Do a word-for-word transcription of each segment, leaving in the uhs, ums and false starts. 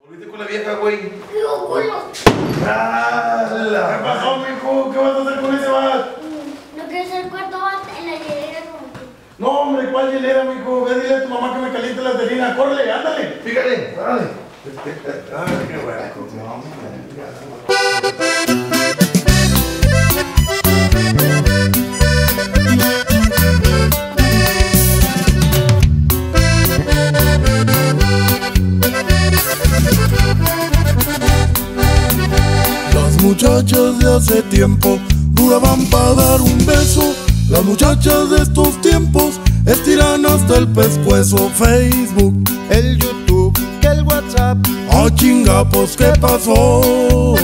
¿Volviste con la vieja, güey? No, culo. ¡Hala! ¿Qué pasó, mijo? ¿Qué vas a hacer con ese bat? No quiero ser cuarto bat en la hielera como tú. No, hombre, ¿cuál hielera, mijo? Ve, dile a tu mamá que me caliente la terina. ¡Córrele, ándale! Fíjate, órale. Ay, qué bueno. Las muchachas de hace tiempo duraban para dar un beso. Las muchachas de estos tiempos estiran hasta el pescuezo. Facebook, el YouTube, que el WhatsApp. Ah, chinga, pues ¿qué pasó?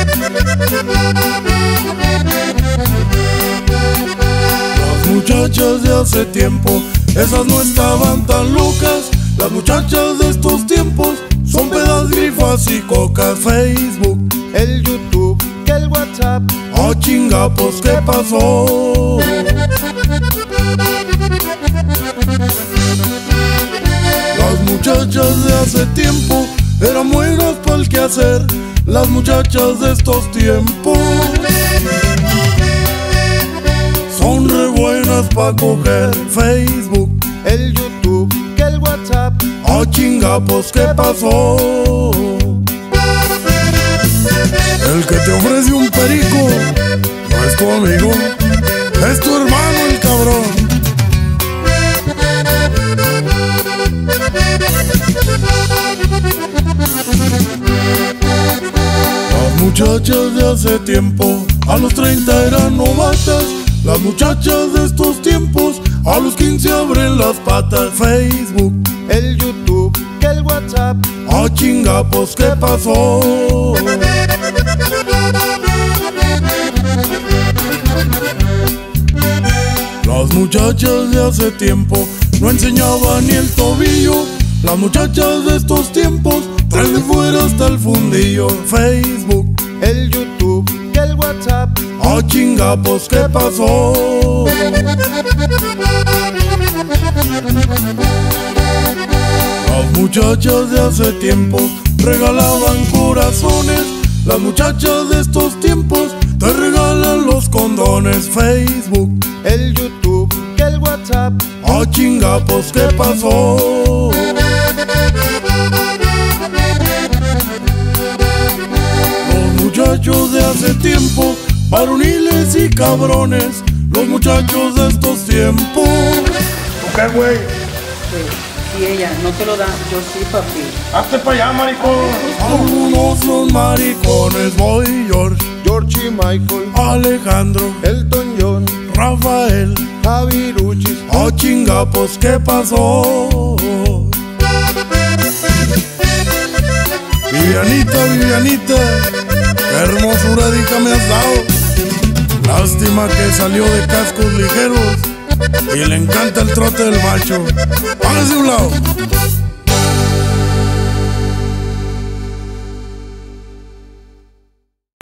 Las muchachas de hace tiempo, esas no estaban tan locas. Las muchachas de estos tiempos son pedas, grifas y cocas. Facebook, el YouTube, que el WhatsApp. Ah, chinga, pues ¿qué pasó? Las muchachas de hace tiempo eran buenas pa'l quehacer. Las muchachas de estos tiempos son re buenas pa' coger. Facebook, el YouTube, que el WhatsApp. Ah, chinga, pues ¿qué pasó? El que te ofrece un perico no es tu amigo, es tu hermano el cabrón. Las muchachas de hace tiempo a los treinta eran novatas. Las muchachas de estos tiempos a los quince abren las patas. Facebook, el YouTube, que el WhatsApp. Ah, chinga, pues ¿qué pasó? Las muchachas de hace tiempo no enseñaban ni el tobillo. Las muchachas de estos tiempos traen de fuera hasta el fundillo. Facebook, el YouTube, que el WhatsApp. Ah, chinga, pues ¿qué pasó? Las muchachas de hace tiempo regalaban corazones. Las muchachas de estos tiempos te regalan los condones. Facebook, el YouTube, que el WhatsApp. Ah, chinga, pues ¿qué pasó? Los muchachos de hace tiempo, varoniles y cabrones. Los muchachos de estos tiempos. ¿Qué, güey? Si ella no te lo da, yo sí, papi. Hazte pa' allá, maricón. Algunos son maricones. Boy George, George y Michael, Alejandro, Elton John, Rafael, Javi Ruchis. Ah, chinga, pues ¿qué pasó? Vivianita, Vivianita, qué hermosura de hija me has dado. Lástima que salió de cascos ligeros y le encanta el trote del macho. Hágase a un lado.